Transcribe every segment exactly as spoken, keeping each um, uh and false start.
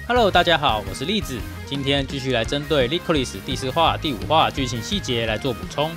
Hello， 大家好，我是栗子，今天继续来针对《Lycoris》第四话、第五话剧情细节来做补充。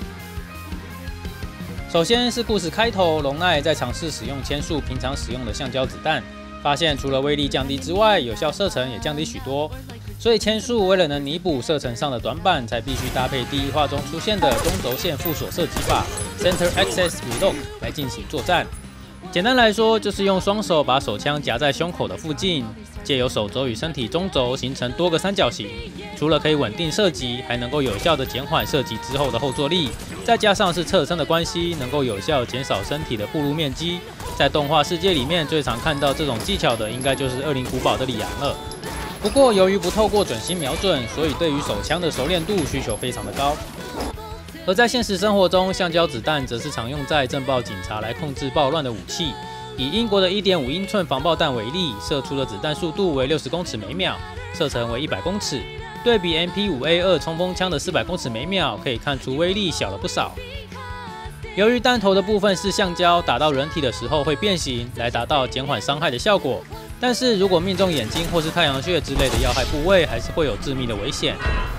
首先是故事开头，龙奈在尝试使用千树平常使用的橡胶子弹，发现除了威力降低之外，有效射程也降低许多。所以千树为了能弥补射程上的短板，才必须搭配第一话中出现的中轴线附锁射击法 （Center Access Relock） 来进行作战。简单来说，就是用双手把手枪夹在胸口的附近，借由手肘与身体中轴形成多个三角形。除了可以稳定射击，还能够有效的减缓射击之后的后坐力，再加上是侧身的关系，能够有效减少身体的暴露面积。在动画世界里面，最常看到这种技巧的，应该就是恶灵古堡的里昂了。不过由于不透过准心瞄准，所以对于手枪的熟练度需求非常的高。而在现实生活中，橡胶子弹则是常用在震爆警察来控制暴乱的武器。以英国的 一点五 英寸防爆弹为例，射出的子弹速度为六十公尺每秒，射程为一百公尺。对比 M P 五 A 二 冲锋枪的四百公尺每秒，可以看出威力小了不少。由于弹头的部分是橡胶，打到人体的时候会变形，来达到减缓伤害的效果。但是如果命中眼睛或是太阳穴之类的要害部位，还是会有致命的危险。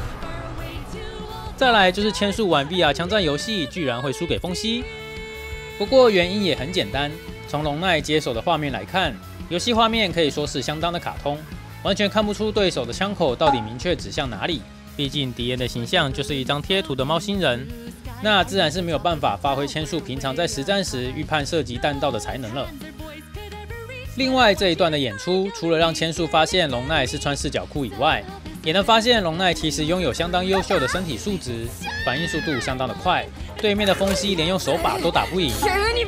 再来就是千树玩 V R 枪战游戏，居然会输给风息。不过原因也很简单，从龙奈接手的画面来看，游戏画面可以说是相当的卡通，完全看不出对手的枪口到底明确指向哪里。毕竟敌人的形象就是一张贴图的猫星人，那自然是没有办法发挥千树平常在实战时预判射击弹道的才能了。另外这一段的演出，除了让千树发现龙奈是穿四角裤以外，也能发现龙奈其实拥有相当优秀的身体素质，反应速度相当的快，对面的风息连用手把都打不赢。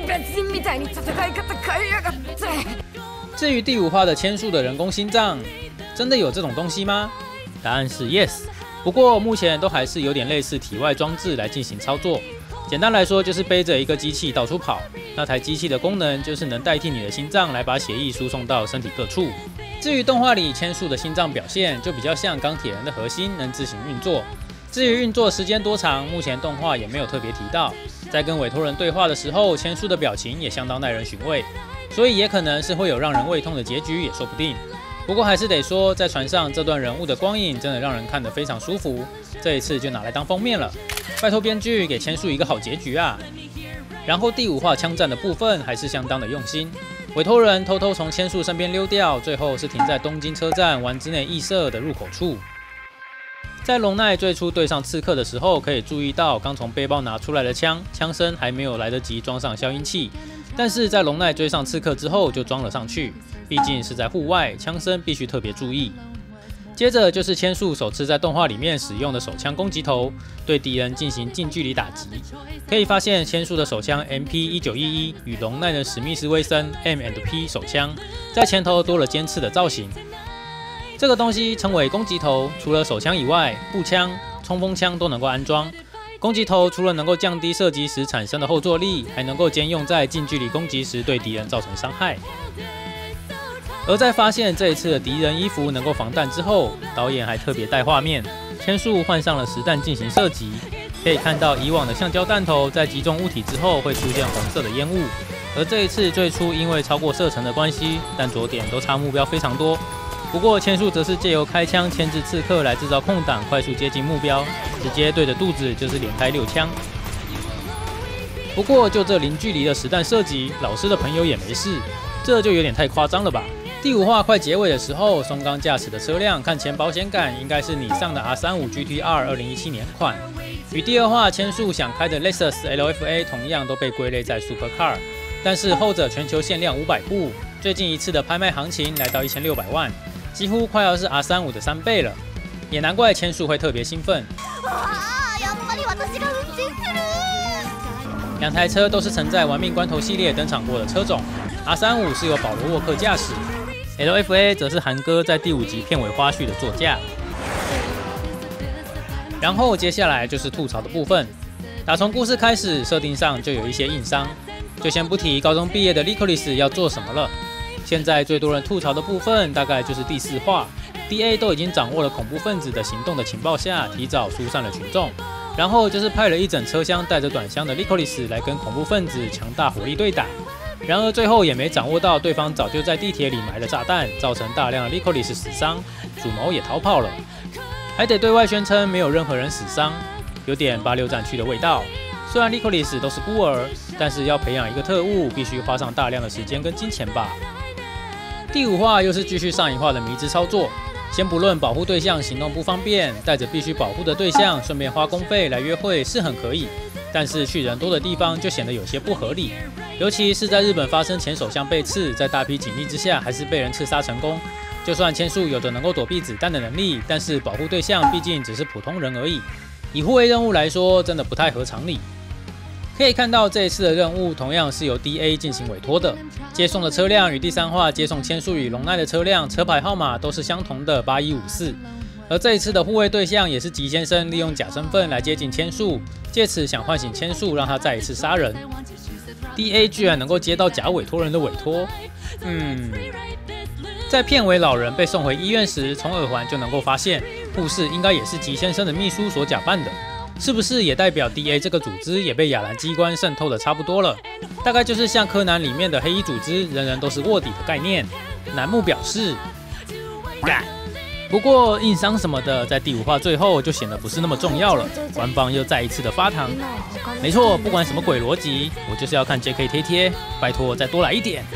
至于第五话的千树的人工心脏，真的有这种东西吗？答案是 yes， 不过目前都还是有点类似体外装置来进行操作。简单来说，就是背着一个机器到处跑，那台机器的功能就是能代替你的心脏来把血液输送到身体各处。至于动画里千树的心脏表现，就比较像钢铁人的核心能自行运作。至于运作时间多长，目前动画也没有特别提到。在跟委托人对话的时候，千树的表情也相当耐人寻味，所以也可能是会有让人胃痛的结局也说不定。不过还是得说，在船上这段人物的光影真的让人看得非常舒服，这一次就拿来当封面了。拜托编剧给千树一个好结局啊！然后第五话枪战的部分还是相当的用心，委托人偷偷从千树身边溜掉，最后是停在东京车站丸之内驿社的入口处。在龙奈最初对上刺客的时候，可以注意到刚从背包拿出来的枪，枪身还没有来得及装上消音器，但是在龙奈追上刺客之后就装了上去，毕竟是在户外，枪声必须特别注意。接着就是千树首次在动画里面使用的手枪攻击头，对敌人进行近距离打击。可以发现千树的手枪 M P 一九一一 与龙奈的史密斯威森 M and P 手枪在前头多了尖刺的造型。这个东西称为攻击头，除了手枪以外，步枪、冲锋枪都能够安装。攻击头除了能够降低射击时产生的后坐力，还能够兼用在近距离攻击时对敌人造成伤害。而在发现这一次的敌人衣服能够防弹之后，导演还特别带画面，千树换上了实弹进行射击，可以看到以往的橡胶弹头在击中物体之后会出现红色的烟雾，而这一次最初因为超过射程的关系，弹着点都差目标非常多。不过千树则是借由开枪牵制刺客来制造空档，快速接近目标，直接对着肚子就是连开六枪。不过就这零距离的实弹射击，老师的朋友也没事，这就有点太夸张了吧。第五话快结尾的时候，松冈驾驶的车辆看前保险杆应该是拟上的 R 三十五 G T R 二零一七年款，与第二话千树想开的 Lexus L F A 同样都被归类在 Supercar， 但是后者全球限量五百部，最近一次的拍卖行情来到一千六百万，几乎快要是 R 三十五 的三倍了，也难怪千树会特别兴奋。两台车都是曾在《玩命关头》系列登场过的车种 ，R 三十五 是由保罗沃克驾驶。L F A 则是韩哥在第五集片尾花絮的座驾。然后接下来就是吐槽的部分，打从故事开始，设定上就有一些硬伤，就先不提高中毕业的 Lycoris 要做什么了。现在最多人吐槽的部分，大概就是第四话 ，D A 都已经掌握了恐怖分子的行动的情报下，提早疏散了群众，然后就是派了一整车厢带着短枪的 Lycoris 来跟恐怖分子强大火力对打。 然而最后也没掌握到对方早就在地铁里埋了炸弹，造成大量的 Licorice 死伤，主谋也逃跑了，还得对外宣称没有任何人死伤，有点八六战区的味道。虽然 Licorice 都是孤儿，但是要培养一个特务，必须花上大量的时间跟金钱吧。第五话又是继续上一话的迷之操作。先不论保护对象行动不方便，带着必须保护的对象，顺便花公费来约会是很可以，但是去人多的地方就显得有些不合理。尤其是在日本发生前首相被刺，在大批警力之下还是被人刺杀成功。就算千树有着能够躲避子弹的能力，但是保护对象毕竟只是普通人而已。以护卫任务来说，真的不太合常理。可以看到这一次的任务同样是由 D A 进行委托的，接送的车辆与第三话接送千树与龙奈的车辆车牌号码都是相同的八一五四，而这一次的护卫对象也是吉先生利用假身份来接近千树，借此想唤醒千树，让他再一次杀人。D A 居然能够接到假委托人的委托，嗯，在片尾老人被送回医院时，从耳环就能够发现，护士应该也是吉先生的秘书所假扮的。是不是也代表 D A 这个组织也被亚兰机关渗透的差不多了？大概就是像柯南里面的黑衣组织，人人都是卧底的概念。楠木表示，干。不过硬伤什么的，在第五话最后就显得不是那么重要了。官方又再一次的发糖。没错，不管什么鬼逻辑，我就是要看 J K 贴贴，拜托再多来一点。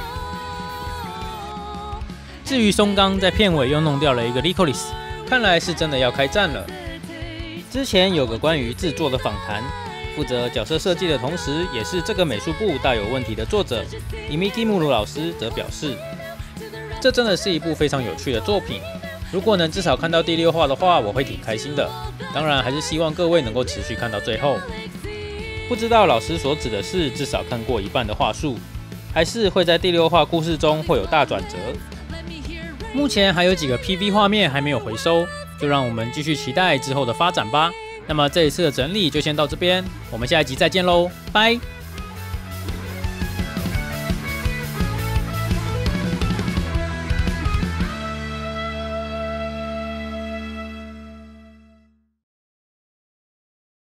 至于松冈在片尾又弄掉了一个 Licorice， 看来是真的要开战了。之前有个关于制作的访谈，负责角色设计的同时，也是这个美术部大有问题的作者伊米基穆鲁老师则表示，这真的是一部非常有趣的作品。如果能至少看到第六话的话，我会挺开心的。当然，还是希望各位能够持续看到最后。不知道老师所指的是至少看过一半的话术，还是会在第六话故事中会有大转折？目前还有几个 P V 画面还没有回收。就让我们继续期待之后的发展吧。那么这一次的整理就先到这边，我们下一集再见喽，拜。